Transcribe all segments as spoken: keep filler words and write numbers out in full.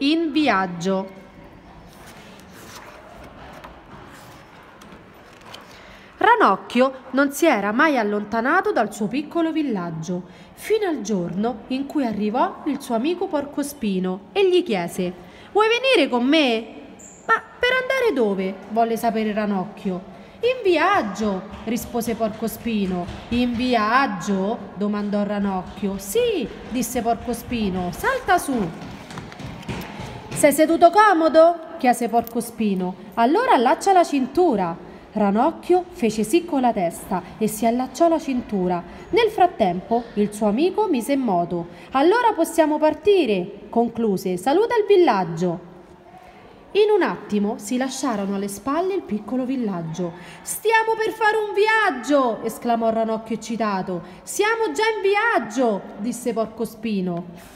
in viaggio. Ranocchio non si era mai allontanato dal suo piccolo villaggio, fino al giorno in cui arrivò il suo amico Porcospino e gli chiese: «Vuoi venire con me?» «Ma per andare dove?» volle sapere Ranocchio. «In viaggio», rispose Porcospino. «In viaggio?» domandò Ranocchio. «Sì», disse Porcospino, «salta su». «Sei seduto comodo?» chiese Porcospino. «Allora allaccia la cintura». Ranocchio fece sì con la testa e si allacciò la cintura. Nel frattempo il suo amico mise in moto. «Allora possiamo partire», concluse. «Saluta il villaggio». In un attimo si lasciarono alle spalle il piccolo villaggio. «Stiamo per fare un viaggio!» esclamò Ranocchio eccitato. «Siamo già in viaggio!» disse Porcospino.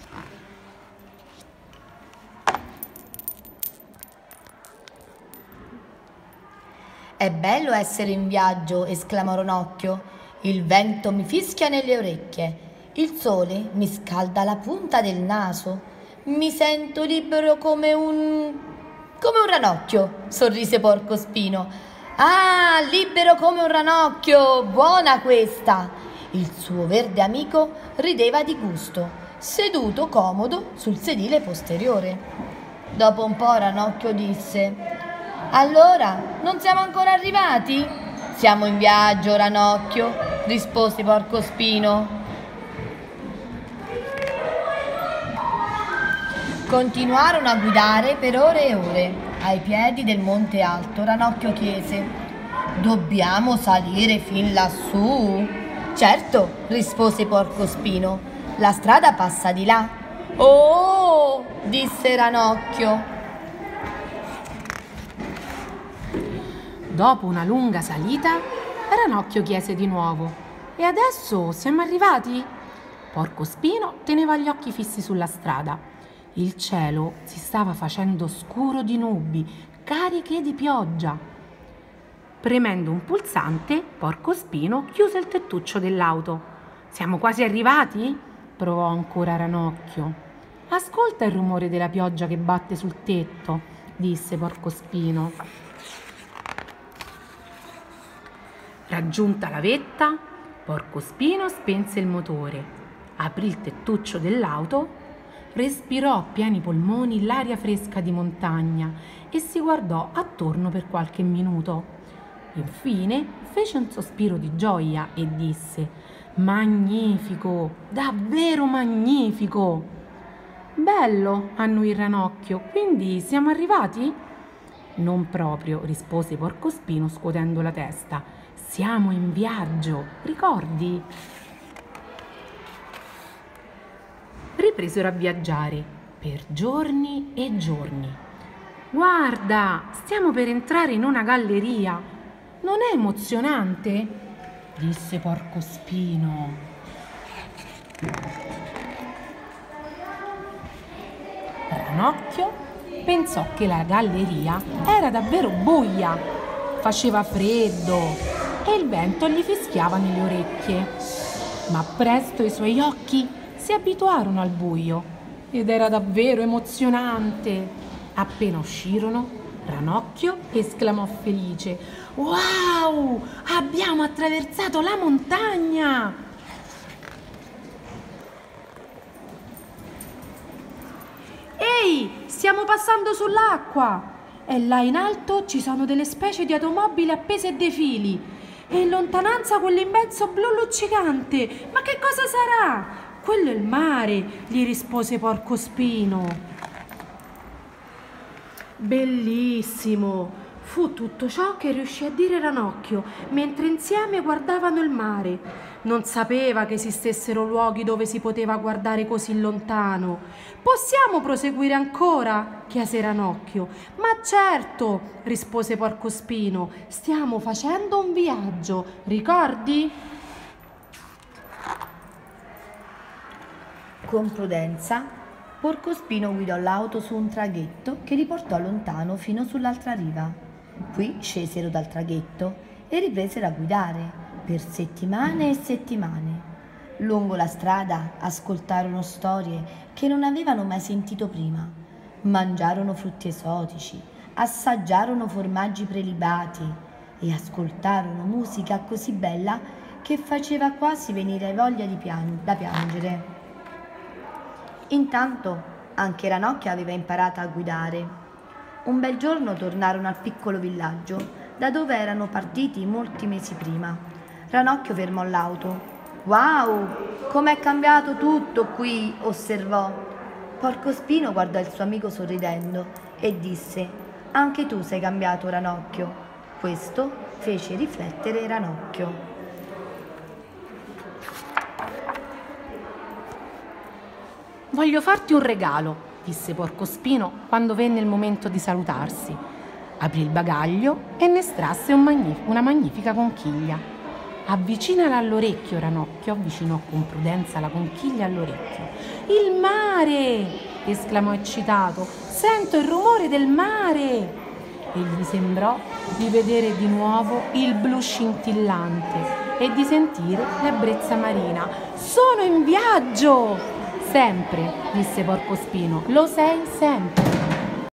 «È bello essere in viaggio», esclamò Ranocchio. «Il vento mi fischia nelle orecchie, il sole mi scalda la punta del naso. Mi sento libero come un... come un ranocchio», sorrise Porcospino. «Ah, libero come un ranocchio! Buona questa!» Il suo verde amico rideva di gusto, seduto comodo sul sedile posteriore. Dopo un po' Ranocchio disse: «Allora, non siamo ancora arrivati?» «Siamo in viaggio, Ranocchio», rispose Porcospino. Continuarono a guidare per ore e ore. Ai piedi del monte alto Ranocchio chiese: «Dobbiamo salire fin lassù?» «Certo», rispose Porcospino, «la strada passa di là». «Oh!» disse Ranocchio. Dopo una lunga salita, Ranocchio chiese di nuovo: «E adesso siamo arrivati?» Porcospino teneva gli occhi fissi sulla strada. Il cielo si stava facendo scuro di nubi, cariche di pioggia. Premendo un pulsante, Porcospino chiuse il tettuccio dell'auto. «Siamo quasi arrivati?» provò ancora Ranocchio. «Ascolta il rumore della pioggia che batte sul tetto», disse Porcospino. Raggiunta la vetta, Porcospino spense il motore, aprì il tettuccio dell'auto, respirò a pieni polmoni l'aria fresca di montagna e si guardò attorno per qualche minuto. Infine fece un sospiro di gioia e disse: «Magnifico, davvero magnifico!» «Bello», annui Ranocchio, «quindi siamo arrivati?» «Non proprio», rispose Porcospino scuotendo la testa. «Siamo in viaggio, ricordi?» Ripresero a viaggiare per giorni e giorni. «Guarda, stiamo per entrare in una galleria. Non è emozionante?» disse Porcospino. Ranocchio pensò che la galleria era davvero buia, faceva freddo e il vento gli fischiava nelle orecchie. Ma presto i suoi occhi si abituarono al buio ed era davvero emozionante. Appena uscirono, Ranocchio esclamò felice: «Wow! Abbiamo attraversato la montagna!» «Ehi, stiamo passando sull'acqua! E là in alto ci sono delle specie di automobili appese a dei fili. E in lontananza quell'immenso blu luccicante. Ma che cosa sarà?» «Quello è il mare», gli rispose Porcospino. «Bellissimo!» fu tutto ciò che riuscì a dire Ranocchio mentre insieme guardavano il mare. Non sapeva che esistessero luoghi dove si poteva guardare così lontano. «Possiamo proseguire ancora?» chiese Ranocchio. «Ma certo», rispose Porcospino, «stiamo facendo un viaggio, ricordi?» Con prudenza, Porcospino guidò l'auto su un traghetto che li portò lontano fino sull'altra riva. Qui scesero dal traghetto e ripresero a guidare per settimane e settimane. Lungo la strada ascoltarono storie che non avevano mai sentito prima. Mangiarono frutti esotici, assaggiarono formaggi prelibati e ascoltarono musica così bella che faceva quasi venire voglia di pian- da piangere. Intanto anche Ranocchio aveva imparato a guidare. Un bel giorno tornarono al piccolo villaggio da dove erano partiti molti mesi prima. Ranocchio fermò l'auto. «Wow, com'è cambiato tutto qui!» osservò. Porcospino guardò il suo amico sorridendo e disse: «Anche tu sei cambiato, Ranocchio». Questo fece riflettere Ranocchio. «Voglio farti un regalo», disse Porcospino quando venne il momento di salutarsi. Aprì il bagaglio e ne estrasse un magnif- una magnifica conchiglia. «Avvicinala all'orecchio, Ranocchio», avvicinò con prudenza la conchiglia all'orecchio. «Il mare!» esclamò eccitato. «Sento il rumore del mare!» E gli sembrò di vedere di nuovo il blu scintillante e di sentire l'ebbrezza marina. «Sono in viaggio!» «Sempre», disse Porcospino, «lo sei sempre».